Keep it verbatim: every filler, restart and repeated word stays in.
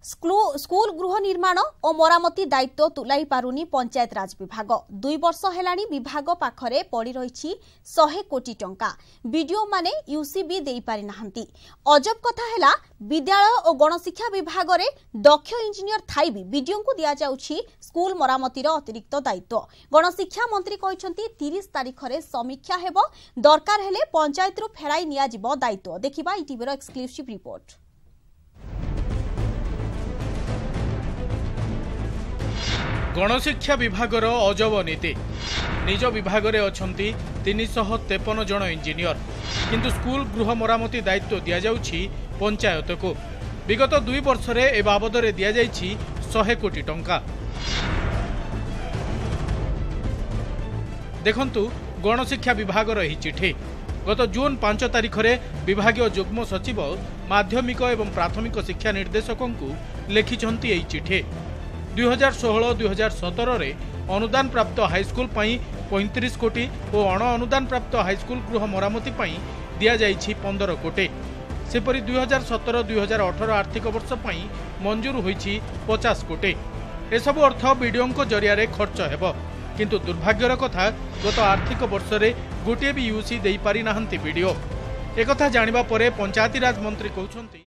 School गृह निर्माण और मरामती दायित्व तुलाई पारुनी पंचायत राज विभाग दुई वर्ष हेलानी विभाग पाखरे पड़ी रही सौ कोटी टंका बीडीओ माने यूसीबी देई पारि नाहंती। अजब कथा हैला विद्यालय और गणशिक्षा विभाग रे दक्ष इंजीनियर थाई भी बीडीओ को दिया जाउछि स्कूल मरामतीर अतिरिक्त दायित्व। गणशिक्षा मंत्री कहछंती तीस तारीख रे समीक्षा हेबो, दरकार हेले पंचायत रु फेराई निया जिवो दायित्व। देखिबा ईटीवीर एक्सक्लूसिव रिपोर्ट। गणशिक्षा विभागर अजब नीति। निज विभाग रे अछंती तीन सौ तेपन जन इंजीनियर, किंतु स्कूल गृह मरामती दायित्व दिया जाउछि पंचायत को। विगत दुई वर्ष रे ए बाबद रे दिया जाइछि सौ कोटी टंका। देखंतु गणशिक्षा विभाग रही चिठी गत जून पांच तारीख रे विभागीय जुग्म सचिव माध्यमिक एवं प्राथमिक शिक्षा निर्देशकों को लिखिछंती एई चिठी। दुई हजार षोह दुई हजार सतर रे अनुदान प्राप्त हाईस्कूल पैंतीस कोटी और अण अनुदान प्राप्त हाईस्कूल गृह मरामती दिया जाइछि पंद्रह कोटी। सेपरी दुई हजार सतर दुई हजार अठर आर्थिक वर्ष मंजूर होइछि पचास कोटी। एसबू अर्थ बीडीओ जरिया खर्च हेबो, किंतु दुर्भाग्यर कथा गत आर्थिक वर्ष रे गोटे भी यूसी देई पारि नाहंती बीडीओ। एकथा जानिबा परे पंचायती राज मंत्री कहउछंती